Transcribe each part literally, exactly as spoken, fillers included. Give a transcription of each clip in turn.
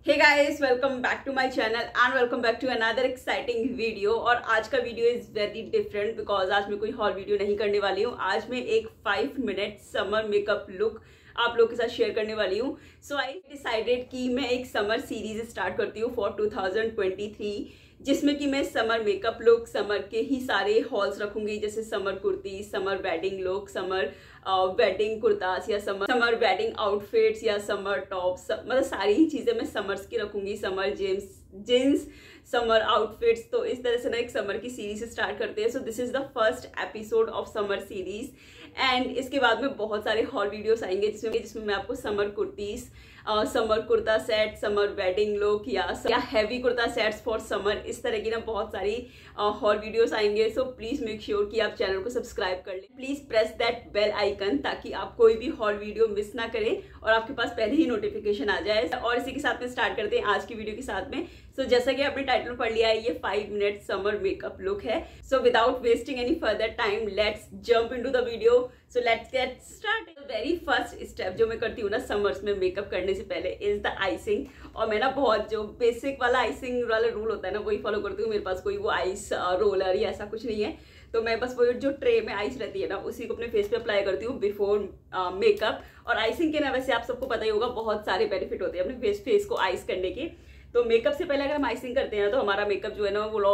Hey guys, welcome back to my channel and welcome back to another exciting video. और आज का video is very different because आज मैं कोई hall video नहीं करने वाली हूँ। आज मैं एक five minute summer makeup look आप लोगों के साथ शेयर करने वाली हूँ। सो आई डिसाइडेड कि मैं एक समर सीरीज स्टार्ट करती हूँ for two thousand twenty three, जिसमें कि मैं समर मेकअप लुक, समर के ही सारे हॉल्स रखूंगी, जैसे summer kurti, summer wedding look, summer wedding kurtas या समर समर वेडिंग आउटफिट्स या समर टॉप्स, मतलब सारी ही चीजें मैं समर्स की रखूंगी। Summer jeans jeans summer outfits. तो इस तरह से ना एक समर की सीरीज स्टार्ट करते हैं। So this is the first episode of summer series and इसके बाद में बहुत सारे हॉल वीडियोस आएंगे जिसमें जिसमें मैं आपको summer kurtis, summer kurta set, summer wedding look या या heavy kurta sets for summer, इस तरह की ना बहुत सारी हॉल वीडियोस आएंगे। सो प्लीज मेक श्योर कि आप चैनल को सब्सक्राइब कर लें। Please press that bell icon ताकि आप कोई भी हॉल वीडियो मिस ना करें और आपके पास पहले ही नोटिफिकेशन आ जाए। और इसी के साथ में स्टार्ट करते हैं आज की वीडियो के साथ में। सो so, जैसा कि आपने टाइटल में पढ़ लिया है, ये five minute summer makeup look है। So without wasting any further time, let's jump into the video. So let's get start. Very first step जो मैं करती हूँ ना समर्स में मेकअप करने से पहले इज द आइसिंग। और मैं ना बहुत जो बेसिक वाला आइसिंग वाला रूल होता है ना वही फॉलो करती हूँ। मेरे पास कोई वो आइस रोलर या ऐसा कुछ नहीं है, तो मैं बस वो जो ट्रे में आइस रहती है ना उसी को अपने फेस पे अप्लाई करती हूँ बिफोर मेकअप। और आइसिंग के ना वैसे आप सबको पता ही होगा बहुत सारे बेनिफिट होते हैं अपने फेस फेस को आइस करने के। तो मेकअप से पहले अगर हम आइसिंग करते हैं तो हमारा मेकअप जो है ना वो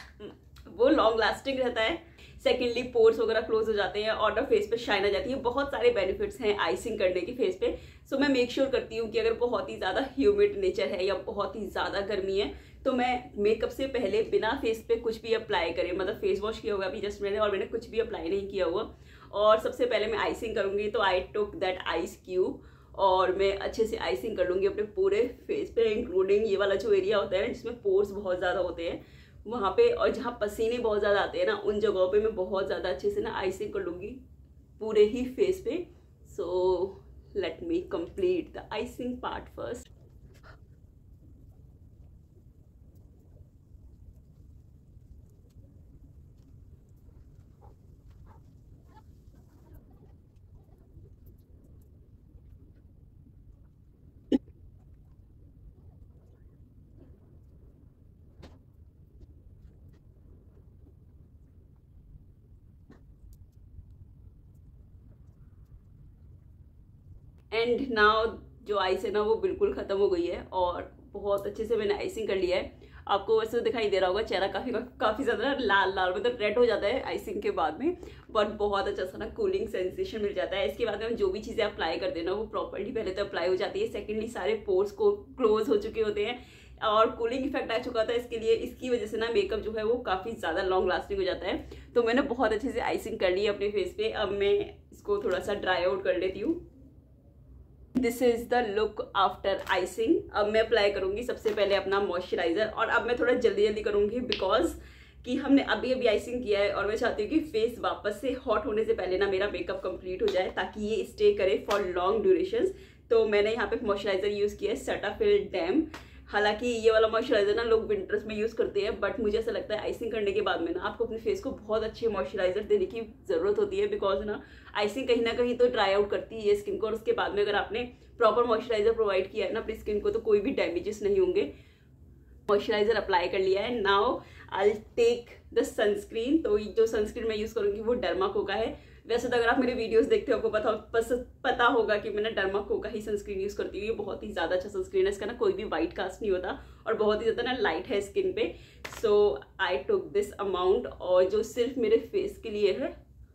वो लॉन्ग लास्टिंग रहता है। सेकेंडली पोर्स वगैरह क्लोज हो जाते हैं और ना फेस पे शाइन आ जाती है। बहुत सारे बेनिफिट्स हैं आइसिंग करने के फेस पे। सो so, मैं मेक श्योर करती हूँ कि अगर बहुत ही ज़्यादा ह्यूमिड नेचर है या बहुत ही ज़्यादा गर्मी है तो मैं मेकअप से पहले बिना फेस पे कुछ भी अप्लाई करें, मतलब फेस वॉश किया हुआ अभी जस्ट मैंने और मैंने कुछ भी अप्लाई नहीं किया हुआ। और सबसे पहले मैं आइसिंग करूँगी। तो I took that ice cube और मैं अच्छे से आइसिंग कर लूँगी अपने पूरे फेस पे, इंक्लूडिंग ये वाला जो एरिया होता है ना जिसमें पोर्स बहुत ज़्यादा होते हैं वहाँ पे, और जहाँ पसीने बहुत ज़्यादा आते हैं ना उन जगहों पे मैं बहुत ज़्यादा अच्छे से ना आइसिंग कर लूँगी पूरे ही फेस पे। So let me complete the icing part first. And now जो आइस है ना वो बिल्कुल खत्म हो गई है और बहुत अच्छे से मैंने आइसिंग कर लिया है। आपको वैसे दिखाई दे रहा होगा चेहरा काफी काफी ज्यादा लाल लाल मतलब रेड हो जाता है आइसिंग के बाद में, बट बहुत अच्छा सा ना कूलिंग सेंसेशन मिल जाता है। इसके बाद में जो भी चीजें अप्लाई करते हैं ना वो प्रॉपर्ली पहले तो अप्लाई हो जाती है, सेकेंडली सारे पोर्स को क्लोज हो चुके होते हैं और कूलिंग इफेक्ट आ चुका था इसके लिए। इसकी वजह से ना मेकअप जो है वो काफी ज्यादा लॉन्ग लास्टिंग हो जाता है। तो मैंने बहुत अच्छे से आइसिंग कर ली है अपने फेस पे। अब मैं इसको थोड़ा सा ड्राई आउट कर लेती हूँ। This is the look after icing. अब मैं अप्लाई करूंगी सबसे पहले अपना मॉइस्चराइजर और अब मैं थोड़ा जल्दी जल्दी करूंगी बिकॉज कि हमने अभी अभी आइसिंग किया है और मैं चाहती हूँ कि फेस वापस से हॉट होने से पहले ना मेरा मेकअप कंप्लीट हो जाए ताकि ये स्टे करे फॉर लॉन्ग ड्यूरेशन। तो मैंने यहाँ पे मॉइस्चराइजर यूज किया है सेटाफिल डैम। हालांकि ये वाला मॉइस्चराइजर ना लोग विंटर्स में यूज करते हैं, बट मुझे ऐसा लगता है आइसिंग करने के बाद में ना आपको अपने फेस को बहुत अच्छे मॉइस्चराइजर देने की जरूरत होती है बिकॉज ना आइसिंग कहीं ना कहीं तो ड्राई आउट करती है स्किन को और उसके बाद में अगर आपने प्रॉपर मॉइस्चराइजर प्रोवाइड किया है ना अपनी स्किन को तो कोई भी डैमेजेस नहीं होंगे। मॉइस्चराइजर अप्लाई कर लिया है। Now I take the sunscreen. तो जो सनस्क्रीन मैं यूज करूंगी वो डर्माको का है। वैसे तो अगर आप मेरे वीडियोस देखते हो आपको पता पस, पता होगा कि मैंने डर्माको का ही सनस्क्रीन यूज करती हूँ। ये बहुत ही ज्यादा अच्छा सनस्क्रीन है, इसका ना कोई भी वाइट कास्ट नहीं होता और बहुत ही ज्यादा ना लाइट है स्किन पे। सो आई टुक दिस अमाउंट और जो सिर्फ मेरे फेस के लिए है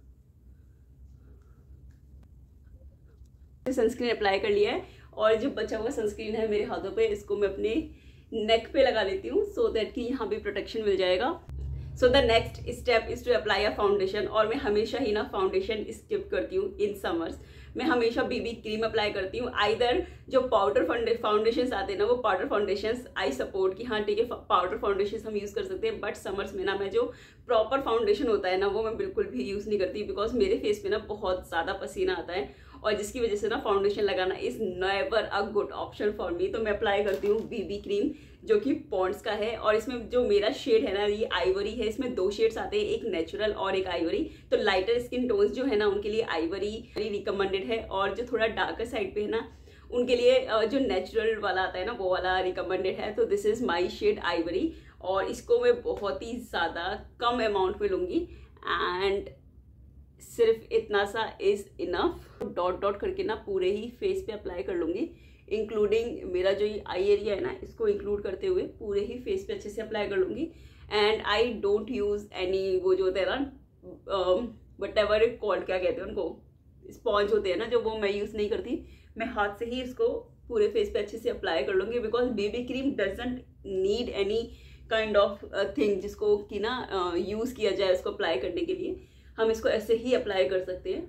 सनस्क्रीन अप्लाई कर लिया है। और जो बचा हुआ सनस्क्रीन है मेरे हाथों पे इसको मैं अपने नेक पे लगा लेती हूँ सो दैट कि यहाँ भी प्रोटेक्शन मिल जाएगा। So the next step is to apply a foundation. और मैं हमेशा ही ना फाउंडेशन स्किप करती हूँ इन समर्स। मैं हमेशा बीबी क्रीम अप्लाई करती हूँ। आइदर जो पाउडर फाउंडेशन आते हैं ना वो पाउडर फाउंडेशन आई सपोर्ट कि हाँ ठीक है पाउडर फाउंडेशन हम यूज कर सकते हैं, बट समर्स में ना मैं जो प्रॉपर फाउंडेशन होता है ना वो मैं बिल्कुल भी यूज नहीं करती बिकॉज मेरे फेस पे ना बहुत ज्यादा पसीना आता है और जिसकी वजह से ना फाउंडेशन लगाना is never a good option for me. तो मैं अप्लाई करती हूँ बीबी क्रीम जो कि पॉन्ड्स का है और इसमें जो मेरा शेड है ना ये आइवरी है। इसमें दो शेड्स आते हैं, एक नेचुरल और एक आइवरी। तो लाइटर स्किन टोन्स जो है ना उनके लिए आइवरी रिकमेंडेड है और जो थोड़ा डार्कर साइड पे है ना उनके लिए जो नेचुरल वाला आता है ना वो वाला रिकमेंडेड है। तो this is my shade ivory और इसको मैं बहुत ही ज़्यादा कम अमाउंट में लूँगी एंड सिर्फ इतना सा इज़ इनफ। डॉट डॉट करके ना पूरे ही फेस पे अप्लाई कर लूँगी, इंक्लूडिंग मेरा जो ये आई एरिया है ना इसको इंक्लूड करते हुए पूरे ही फेस पे अच्छे से अप्लाई कर लूँगी। And I don't use any वो जो होते हैं ना वट एवर इट कॉल्ड, क्या कहते हैं उनको, स्पॉन्ज होते हैं ना जो, वो मैं यूज़ नहीं करती। मैं हाथ से ही इसको पूरे फेस पे अच्छे से अप्लाई कर लूँगी because baby cream doesn't need any kind of thing जिसको कि ना यूज़ uh, किया जाए उसको अप्लाई करने के लिए। हम इसको ऐसे ही अप्लाई कर सकते हैं।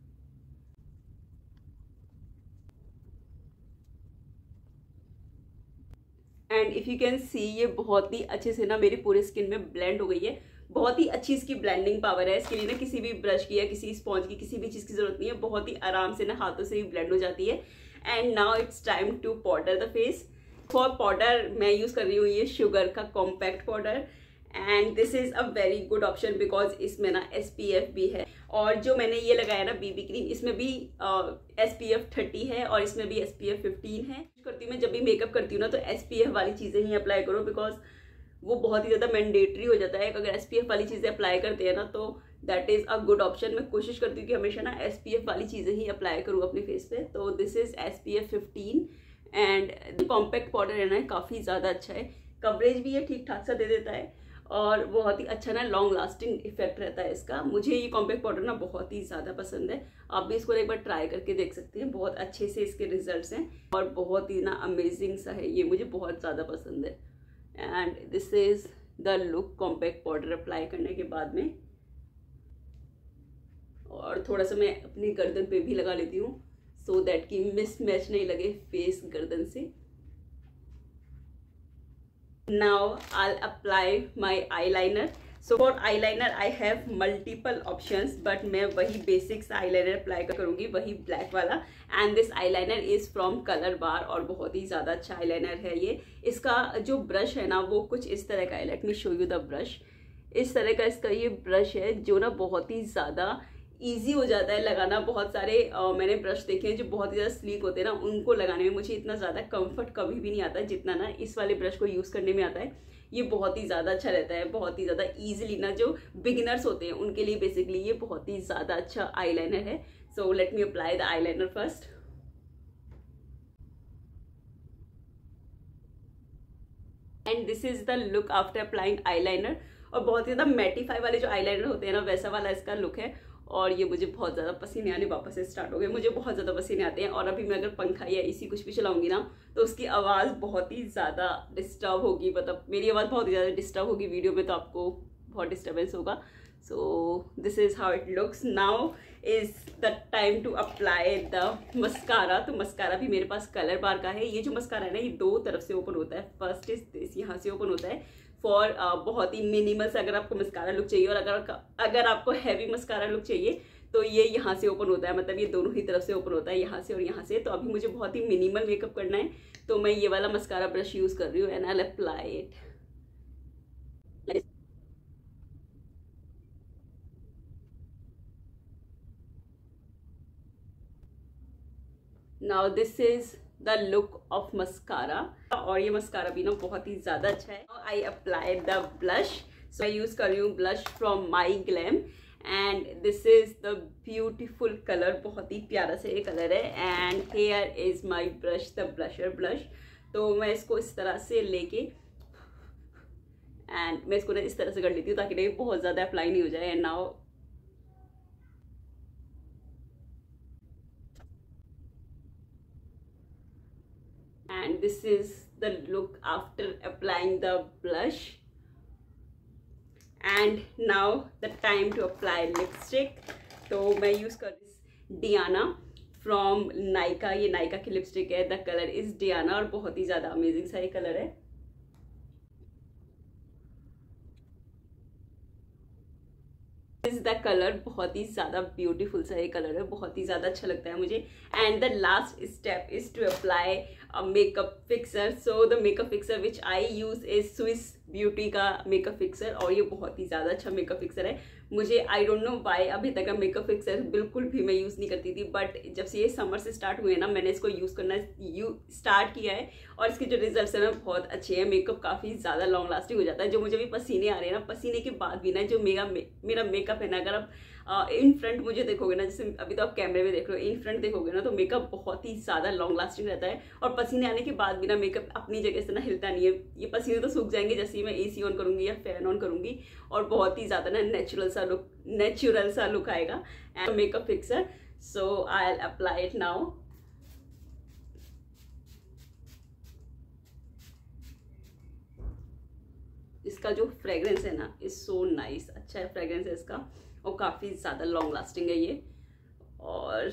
And if you can see ये बहुत ही अच्छे से ना मेरी पूरे स्किन में ब्लेंड हो गई है। बहुत ही अच्छी इसकी ब्लेंडिंग पावर है। इसके लिए ना किसी भी ब्रश की या किसी स्पॉन्ज की किसी भी चीज़ की जरूरत नहीं है, बहुत ही आराम से ना हाथों से ही ब्लेंड हो जाती है। And now it's time to powder the face. For powder मैं यूज़ कर रही हूँ ये शुगर का compact powder and this is a very good option because इसमें ना एस पी एफ भी है। और जो मैंने ये लगाया ना बीबी क्रीम, इसमें भी एस पी एफ थर्टी है और इसमें भी एस पी एफ फिफ्टीन है। करती हूँ मैं जब भी मेकअप करती हूँ ना तो एस पी एफ वाली चीज़ें ही अप्लाई करो बिकॉज वो बहुत ही ज़्यादा मैंडेटरी हो जाता है। अगर एस पी एफ वाली चीज़ें अप्लाई करते हैं ना तो that is a good option. मैं कोशिश करती हूँ कि हमेशा ना एस पी एफ वाली चीज़ें ही अप्लाई करूँ अपने फेस पे। तो this is S P F fifteen and compact powder है ना काफ़ी ज़्यादा अच्छा है, कवरेज भी ये ठीक ठाक सा दे देता है और बहुत ही अच्छा ना लॉन्ग लास्टिंग इफेक्ट रहता है इसका। मुझे ये कॉम्पैक्ट पाउडर ना बहुत ही ज़्यादा पसंद है। आप भी इसको एक बार ट्राई करके देख सकते हैं, बहुत अच्छे से इसके रिजल्ट्स हैं और बहुत ही ना अमेजिंग सा है ये, मुझे बहुत ज़्यादा पसंद है। And this is the look compact powder apply करने के बाद में। और थोड़ा सा मैं अपनी गर्दन पे भी लगा लेती हूँ सो दैट कि मिस मैच नहीं लगे फेस गर्दन से। Now I'll apply my eyeliner. So for eyeliner I have multiple options, but मैं वही basics eyeliner apply करूँगी, वही black वाला। And this eyeliner is from Color Bar और बहुत ही ज़्यादा अच्छा eyeliner है ये। इसका जो brush है ना वो कुछ इस तरह का है। Let me show you the brush। इस तरह का इसका ये brush है जो ना बहुत ही ज़्यादा ईजी हो जाता है लगाना। बहुत सारे आ, मैंने ब्रश देखे हैं जो बहुत ही ज़्यादा स्लीक होते हैं ना, उनको लगाने में मुझे इतना ज़्यादा कंफर्ट कभी भी नहीं आता जितना ना इस वाले ब्रश को यूज़ करने में आता है। ये बहुत ही ज़्यादा अच्छा रहता है, बहुत ही ज़्यादा ईजिली ना जो बिगिनर्स होते हैं उनके लिए बेसिकली ये बहुत ही ज़्यादा अच्छा आईलाइनर है। So let me apply the eyeliner first. And this is the look after applying eyeliner. और बहुत ही ज़्यादा मैटिफाई वाले जो आईलाइनर होते हैं ना वैसा वाला इसका लुक है। और ये मुझे बहुत ज़्यादा पसीने आने वापस से स्टार्ट हो गए, मुझे बहुत ज़्यादा पसीने आते हैं। और अभी मैं अगर पंखा या एसी कुछ भी चलाऊंगी ना तो उसकी आवाज़ बहुत ही ज़्यादा डिस्टर्ब होगी, मतलब मेरी आवाज़ बहुत ही ज़्यादा डिस्टर्ब होगी वीडियो में, तो आपको बहुत डिस्टर्बेंस होगा। So this is how it looks. Now is the time to apply the mascara. तो मस्कारा भी मेरे पास कलर बार का है। ये जो मस्कारा है ना ये दो तरफ से ओपन होता है। फर्स्ट इज दिस, यहाँ से ओपन होता है फॉर uh, बहुत ही मिनिमल से अगर आपको मस्कारा लुक चाहिए, और अगर अगर आपको हैवी मस्कारा लुक चाहिए तो ये यहाँ से ओपन होता है, मतलब ये दोनों ही तरफ से ओपन होता है, यहाँ से और यहाँ से। तो अभी मुझे बहुत ही मिनिमल मेकअप करना है तो मैं ये वाला मस्कारा ब्रश यूज़ कर रही हूँ and I will apply it. Now this is the look of mascara. और ये मस्कारा भी ना बहुत ही ज़्यादा अच्छा है। I apply the blush. So I use कर रही हूँ blush from My Glam and this is the beautiful colour, बहुत ही प्यारा सा ये कलर है। And here is my brush the blusher blush. तो मैं इसको इस तरह से लेके एंड मैं इसको ना इस तरह से कर लेती हूँ ताकि ये बहुत ज़्यादा अप्लाई नहीं हो जाए। And now and this is the look after applying the blush। and now the time to apply lipstick। तो मैं यूज़ कर रही डियाना फ्रॉम नायका। ये नायका की लिपस्टिक है, द कलर इज डियाना और बहुत ही ज़्यादा अमेजिंग सा ये कलर है। इज द कलर, बहुत ही ज़्यादा ब्यूटीफुल सा ये कलर है, बहुत ही ज़्यादा अच्छा लगता है मुझे। And the last step is to apply a makeup fixer। so the makeup fixer which I use is Swiss Beauty का मेकअप फिक्सर और ये बहुत ही ज़्यादा अच्छा मेकअप फिक्सर है। मुझे आई डोंट नो व्हाई अभी तक मेकअप फिक्सर बिल्कुल भी मैं यूज़ नहीं करती थी, बट जब से ये समर से स्टार्ट हुए ना मैंने इसको यूज़ करना यू स्टार्ट किया है और इसके जो रिजल्ट्स हैं ना बहुत अच्छे हैं। मेकअप काफ़ी ज़्यादा लॉन्ग लास्टिंग हो जाता है। जो मुझे भी पसीने आ रहे हैं ना, पसीने के बाद भी ना जो मेरा मेरा मेकअप है ना, अगर आप इन फ्रंट मुझे देखोगे ना, जैसे अभी तो आप कैमरे में देख रहे हो, इन फ्रंट देखोगे ना तो मेकअप बहुत ही ज़्यादा लॉन्ग लास्टिंग रहता है और पसीने आने के बाद भी ना मेकअप अपनी जगह से ना हिलता नहीं है। ये पसीने तो सूख जाएंगे जैसे ही मैं एसी ऑन करूंगी या फैन ऑन करूंगी और बहुत ही ज़्यादा ना नेचुरल सा लुक नेचुरल सा लुक आएगा and makeup fixer. So I will apply it now. इसका जो फ्रेग्रेंस है ना इज सो नाइस, अच्छा है फ्रेग्रेंस है इसका और काफ़ी ज़्यादा लॉन्ग लास्टिंग है ये। और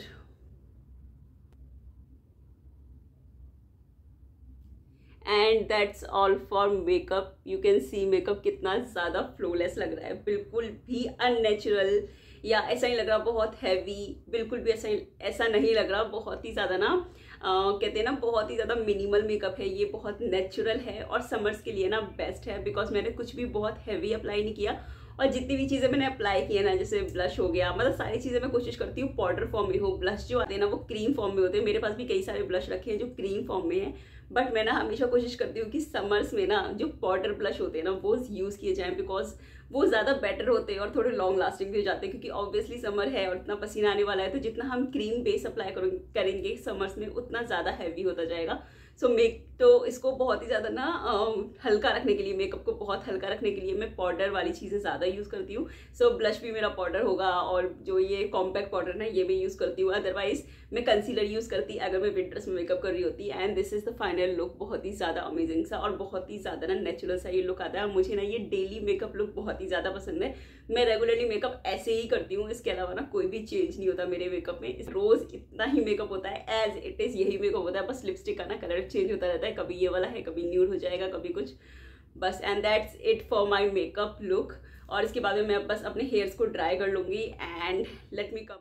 and that's all for makeup. You can see makeup कितना ज़्यादा फ्लॉलेस लग रहा है, बिल्कुल भी अननेचुरल या ऐसा नहीं लग रहा बहुत हैवी, बिल्कुल भी ऐसा ऐसा नहीं लग रहा। बहुत ही ज़्यादा ना Uh, कहते हैं ना बहुत ही ज़्यादा मिनिमल मेकअप है ये, बहुत नेचुरल है और समर्स के लिए ना बेस्ट है बिकॉज मैंने कुछ भी बहुत हैवी अप्लाई नहीं किया और जितनी भी चीज़ें मैंने अप्लाई की है ना, जैसे ब्लश हो गया, मतलब सारी चीज़ें मैं कोशिश करती हूँ पाउडर फॉर्म में हो। ब्लश जो आते हैं ना वो क्रीम फॉर्म में होते हैं, मेरे पास भी कई सारे ब्लश रखे हैं जो क्रीम फॉर्म में है, बट मैं ना हमेशा कोशिश करती हूँ कि समर्स में ना जो पाउडर ब्लश होते हैं ना वो यूज़ किए जाएँ बिकॉज वो ज़्यादा बेटर होते हैं और थोड़े लॉन्ग लास्टिंग भी हो जाते हैं। क्योंकि ऑब्वियसली समर है और इतना पसीना आने वाला है तो जितना हम क्रीम बेस अप्लाई करेंगे समर्स में उतना ज़्यादा हैवी होता जाएगा। सो so, मेक तो इसको बहुत ही ज़्यादा ना हल्का रखने के लिए, मेकअप को बहुत हल्का रखने के लिए मैं पाउडर वाली चीज़ें ज़्यादा यूज़ करती हूँ। सो so, ब्लश भी मेरा पाउडर होगा और जो ये कॉम्पैक्ट पाउडर है ये भी यूज़ करती हूँ। अदरवाइज मैं कंसीलर यूज़ करती अगर मैं विंटर्स में मेकअप कर रही होती। And this is the final look, बहुत ही ज़्यादा अमेजिंग सा और बहुत ही ज़्यादा ना नेचुरल सा ये लुक आता है। मुझे ना ये डेली मेकअप लुक बहुत ही ज़्यादा पसंद है। मैं रेगुलरली मेकअप ऐसे ही करती हूँ, इसके अलावा ना कोई भी चेंज नहीं होता मेरे मेकअप में। रोज़ इतना ही मेकअप होता है, एज इट इज़ यही मेकअप होता है, बस लिपस्टिक का ना कलर चेंज होता रहता है, कभी ये वाला है कभी न्यूड हो जाएगा कभी कुछ, बस। And that's it for my makeup look. और इसके बाद में मैं बस अपने हेयर्स को ड्राई कर लूँगी and let me come.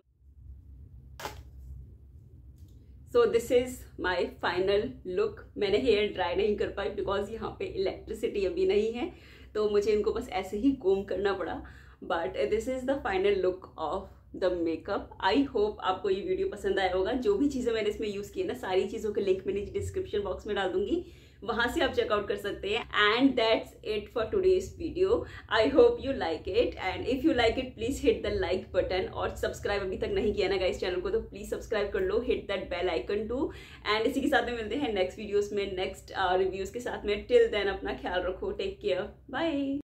So this is my final look. मैंने हेयर ड्राई नहीं कर पाई बिकॉज यहाँ पे इलेक्ट्रिसिटी अभी नहीं है तो मुझे इनको बस ऐसे ही कोम करना पड़ा, but this is the final look of the makeup. I hope आपको ये वीडियो पसंद आया होगा। जो भी चीज़ें मैंने इसमें यूज़ की है ना सारी चीज़ों के लिंक मैंने डिस्क्रिप्शन बॉक्स में डाल दूंगी, वहां से आप चेकआउट कर सकते हैं। And that's it for today's video. I hope you like it and if you like it please hit the like button और सब्सक्राइब अभी तक नहीं किया ना गाइस चैनल को तो प्लीज सब्सक्राइब कर लो, hit that bell icon too. एंड इसी के साथ में मिलते हैं नेक्स्ट वीडियोस में नेक्स्ट रिव्यूज के साथ में। टिल देन अपना ख्याल रखो, टेक केयर, बाय।